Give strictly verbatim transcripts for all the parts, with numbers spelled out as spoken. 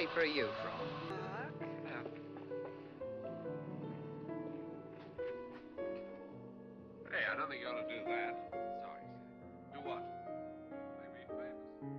paper are you from? Yeah. Hey, I don't think you ought to do that. Sorry. Do what? Make me famous.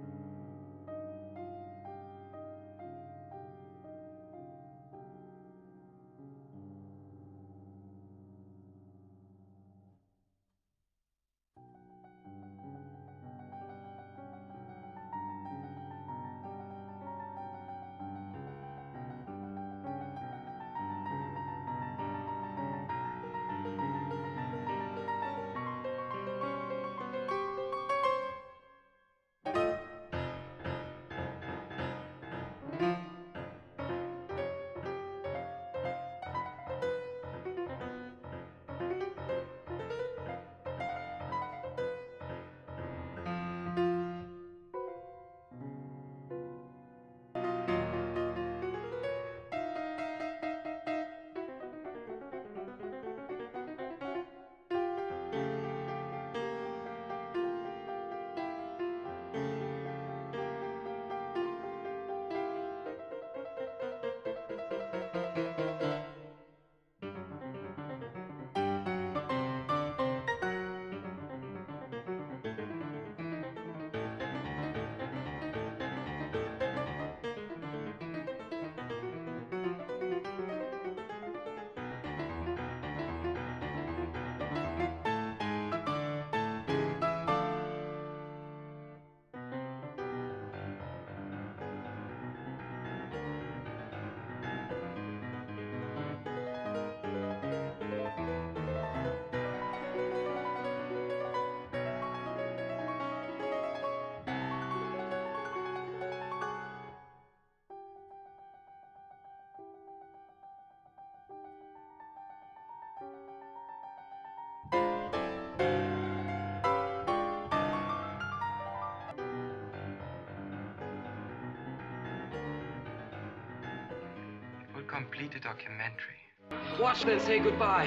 We'll complete the documentary. Watch them say goodbye.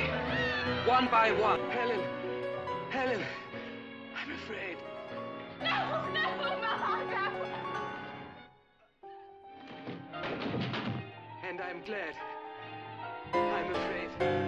One by one. Helen. Helen. I'm afraid. No, no, Mom, no. And I'm glad. I'm afraid.